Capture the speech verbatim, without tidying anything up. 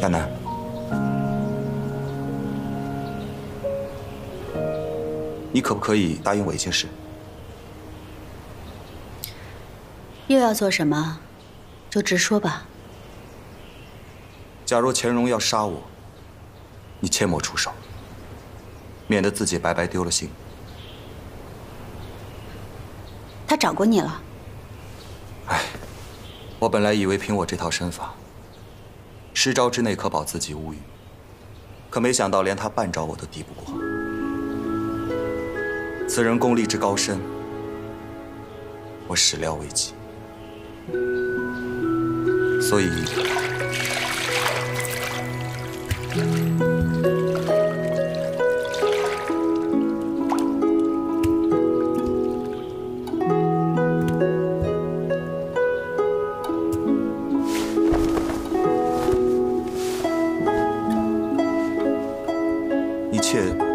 亚楠，你可不可以答应我一件事？ 又要做什么？就直说吧。 假若钱荣要杀我，你切莫出手，免得自己白白丢了性命。 他找过你了？ 哎，我本来以为凭我这套身法，十招之内可保自己无虞，可没想到连他半招我都敌不过。此人功力之高深，我始料未及。所以，一切